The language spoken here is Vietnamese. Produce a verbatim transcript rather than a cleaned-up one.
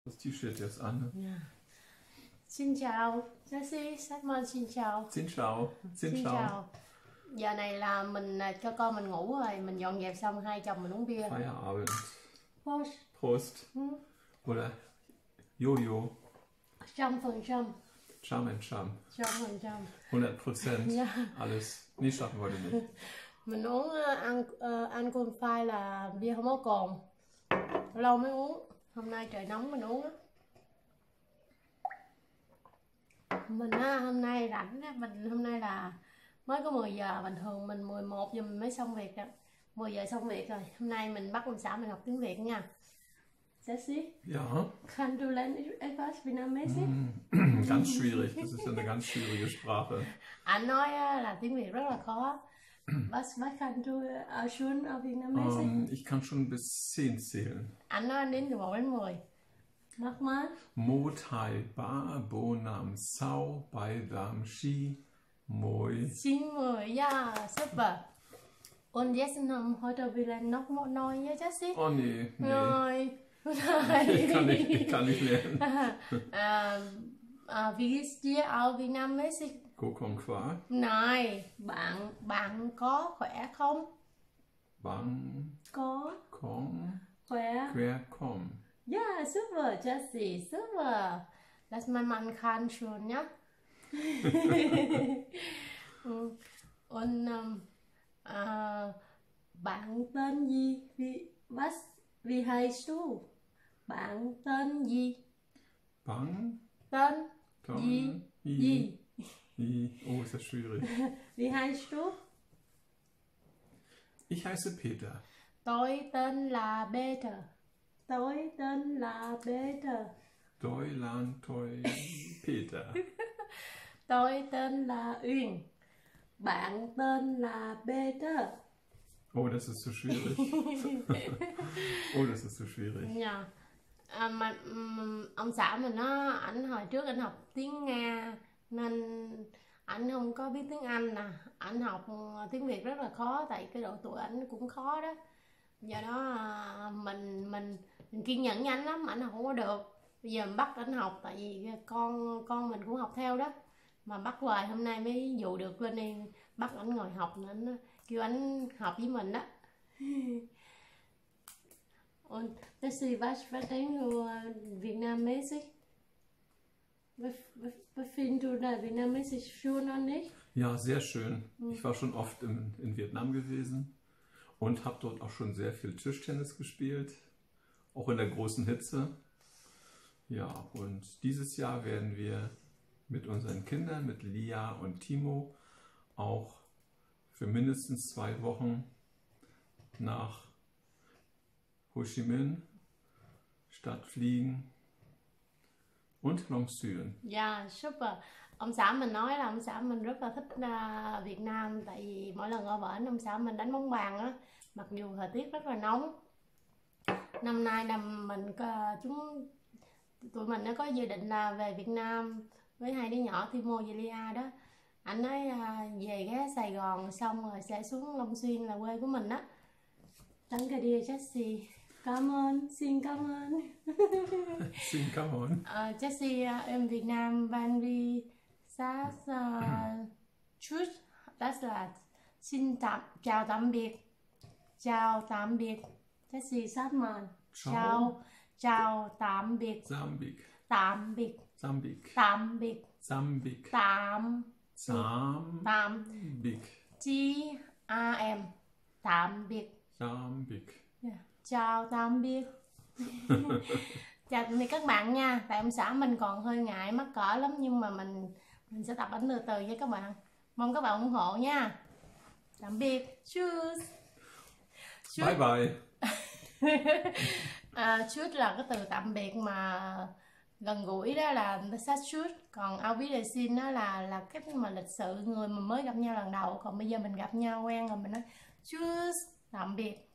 Das T-Shirt jetzt an. Yeah. Xin chào, Jessie, Salmon xin chào. Xin chào. Xin, Xin chào. chào. Giờ này là mình cho con mình ngủ rồi, mình dọn dẹp xong hai chồng mình uống bia. Feierabend. Prost. Prost. Ừ. Oder Jojo. Trăm phần trăm. Cham and Cham. Trăm phần trăm. hundert Prozent. Ja. Alles. Nee, schaffen wir heute nicht. Mình uống uh, ăn uh, alcohol phai là bia không có cồn. Lâu mới uống. Hôm nay trời nóng mình uống á. Mình á, hôm nay rảnh á, mình hôm nay là mới có mười giờ, bình thường mình mười một giờ mình mới xong việc đó. mười giờ xong việc rồi. Hôm nay mình bắt ông xã mình học tiếng Việt nha. Jessie? Ja. Kann du lernen etwas Vietnamesisch? Mm, ganz schwierig. Das ist ja eine ganz schwierige Sprache. Anh nói á, là tiếng Việt rất là khó. Was, was kann du uh, schon auf Vietnamesisch? Ähm, ich kann schon bis zehn zählen. Anh nói anh đến từ một đến mười. Mach mal. Mo Thai Ba Bo Nam Sao Bai Dam Shi Moi. Xin mười, ja, super. Und jetzt um, heute will er noch mal neu, ja, Jessie? Oh nee, nee. Nein. Ich kann nicht, ich kann nicht lernen. ähm, äh, wie geht's dir auf Vietnamesisch? Go Kong Kwa. Này, bạn bạn có khỏe không? Bang Có Kong khỏe. Quer Kom. Ja, super, Jessie, super. Lass mal man kann schon, ja? Und ähm, äh, bạn tên gì? Wie, was? Wie heißt du? Bạn tên gì? Bang Tên Tom gì? I. Gì? I. Oh, ist das schwierig. Wie heißt du? Ich heiße Peter. Tôi tên là Peter. Tôi tên là Peter. Doilan Toi Peter. Tôi tên là Uyên. Bạn tên là Peter. Oh, das ist so schwierig. Oh, das ist so schwierig. Dạ. À, mà um, ông xã mình á, ảnh hồi trước ảnh học tiếng Nga nên ảnh không có biết tiếng Anh nè, ảnh học tiếng Việt rất là khó, tại cái độ tuổi ảnh cũng khó đó. Do đó à, mình mình mình kiên nhẫn với ảnh lắm, ảnh không có được. Bây giờ mình bắt ảnh học, tại vì con con mình cũng học theo đó, mà bắt hoài hôm nay mới dụ được lên đây bắt ảnh ngồi học, nên ảnh kêu ảnh học với mình đó. Und Jessie, was, was denkst du Vietnamesisch? Was, was, was findest du da Vietnamesisch schön oder nicht? Ja, sehr schön. Ich war schon oft in, in Vietnam gewesen und habe dort auch schon sehr viel Tischtennis gespielt, auch in der großen Hitze. Ja, und dieses Jahr werden wir mit unseren Kindern, mit Lia und Timo, auch für mindestens zwei Wochen nach Ho Chi Minh Stadt fliegen und Long Xuyên. Dạ, super. Ông xã mình nói là ông xã mình rất là thích uh, Việt Nam, tại vì mỗi lần ở bển ông xã mình đánh bóng bàn á, mặc dù thời tiết rất là nóng. Năm nay là mình uh, chúng tụi mình nó có dự định là về Việt Nam với hai đứa nhỏ Timo và Lia đó. Anh nói uh, về ghé Sài Gòn xong rồi sẽ xuống Long Xuyên là quê của mình á. Danke dir, Jessie. Cảm ơn, xin cảm ơn. Xin cảm ơn. Uh, Jessie, uh, in Việt Nam van vi sát uh, chút, đó là xin tạm, chào tạm biệt. Chào tạm biệt. Jessie Salmon. Chào, chào tạm biệt. Sambik. Tạm biệt. Sambik. Tạm biệt. Sambik. Tạm. Sam. Tạm. Bik. T A M. Tạm biệt. Sambik. Yeah. Chào tạm biệt. Chào tạm biệt các bạn nha. Tại ông xã mình còn hơi ngại mắc cỡ lắm, nhưng mà mình mình sẽ tập ảnh từ từ với các bạn. Mong các bạn ủng hộ nha. Tạm biệt. Cheers. Bye bye. À, cheers là cái từ tạm biệt mà gần gũi, đó là sát cheers. Còn auf Wiedersehen đó là là cách mà lịch sự, người mà mới gặp nhau lần đầu. Còn bây giờ mình gặp nhau quen rồi mình nói cheers, tạm biệt.